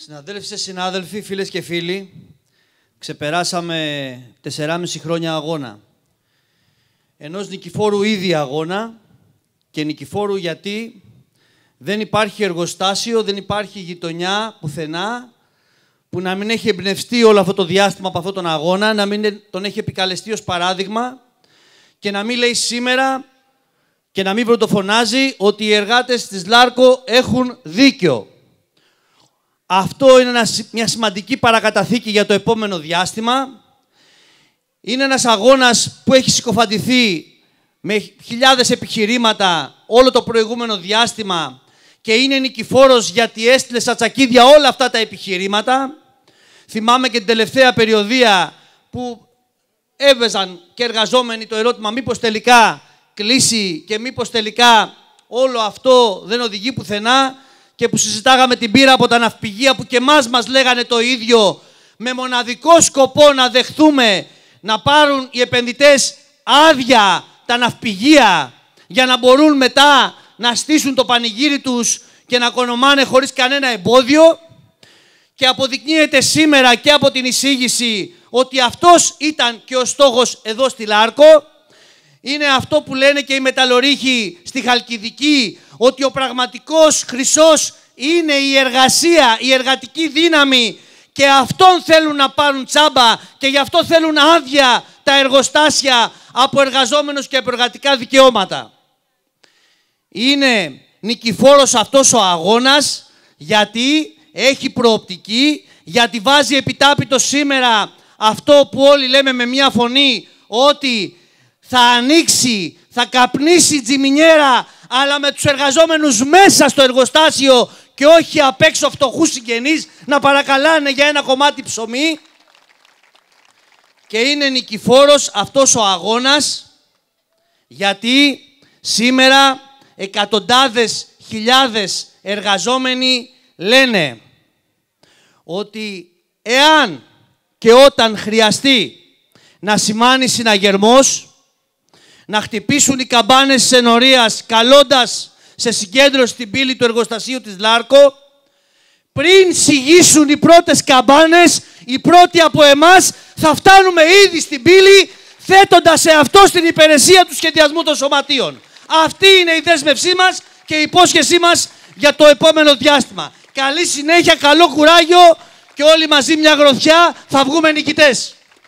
Συναδέλφισες, συνάδελφοι, φίλες και φίλοι, ξεπεράσαμε 4,5 χρόνια αγώνα. Ενός νικηφόρου ήδη αγώνα και νικηφόρου γιατί δεν υπάρχει εργοστάσιο, δεν υπάρχει γειτονιά πουθενά που να μην έχει εμπνευστεί όλο αυτό το διάστημα από αυτόν τον αγώνα, να μην τον έχει επικαλεστεί ως παράδειγμα και να μην λέει σήμερα και να μην πρωτοφωνάζει ότι οι εργάτες της ΛΑΡΚΟ έχουν δίκιο. Αυτό είναι μια σημαντική παρακαταθήκη για το επόμενο διάστημα. Είναι ένας αγώνας που έχει συκοφαντηθεί με χιλιάδες επιχειρήματα όλο το προηγούμενο διάστημα και είναι νικηφόρος γιατί έστειλε στα τσακίδια όλα αυτά τα επιχειρήματα. Θυμάμαι και την τελευταία περιοδία που έβαιζαν και εργαζόμενοι το ερώτημα μήπως τελικά κλείσει και μήπως τελικά όλο αυτό δεν οδηγεί πουθενά, και που συζητάγαμε την πείρα από τα ναυπηγεία που και εμάς μας λέγανε το ίδιο, με μοναδικό σκοπό να δεχθούμε να πάρουν οι επενδυτές άδεια τα ναυπηγεία για να μπορούν μετά να στήσουν το πανηγύρι τους και να κονομάνε χωρίς κανένα εμπόδιο. Και αποδεικνύεται σήμερα και από την εισήγηση ότι αυτός ήταν και ο στόχος εδώ στη ΛΑΡΚΟ. Είναι αυτό που λένε και οι μεταλλορύχοι στη Χαλκιδική, ότι ο πραγματικός χρυσός είναι η εργασία, η εργατική δύναμη, και αυτόν θέλουν να πάρουν τσάμπα και γι' αυτό θέλουν άδεια τα εργοστάσια από εργαζόμενους και από εργατικά δικαιώματα. Είναι νικηφόρος αυτός ο αγώνας γιατί έχει προοπτική, γιατί βάζει επιτάπητο σήμερα αυτό που όλοι λέμε με μια φωνή, ότι θα ανοίξει, θα καπνίσει τζιμινιέρα, αλλά με τους εργαζόμενους μέσα στο εργοστάσιο και όχι απ' έξω φτωχούς συγγενείς να παρακαλάνε για ένα κομμάτι ψωμί. Και είναι νικηφόρος αυτός ο αγώνας γιατί σήμερα εκατοντάδες χιλιάδες εργαζόμενοι λένε ότι εάν και όταν χρειαστεί να σημάνει συναγερμός, να χτυπήσουν οι καμπάνες της ενορίας καλώντας σε συγκέντρωση στην πύλη του εργοστασίου της ΛΑΡΚΟ, πριν σιγήσουν οι πρώτες καμπάνες, οι πρώτοι από εμάς θα φτάνουμε ήδη στην πύλη, θέτοντας σε αυτό στην υπηρεσία του σχεδιασμού των σωματείων. Αυτή είναι η δέσμευσή μας και η υπόσχεσή μας για το επόμενο διάστημα. Καλή συνέχεια, καλό κουράγιο και όλοι μαζί μια γροθιά θα βγούμε νικητές.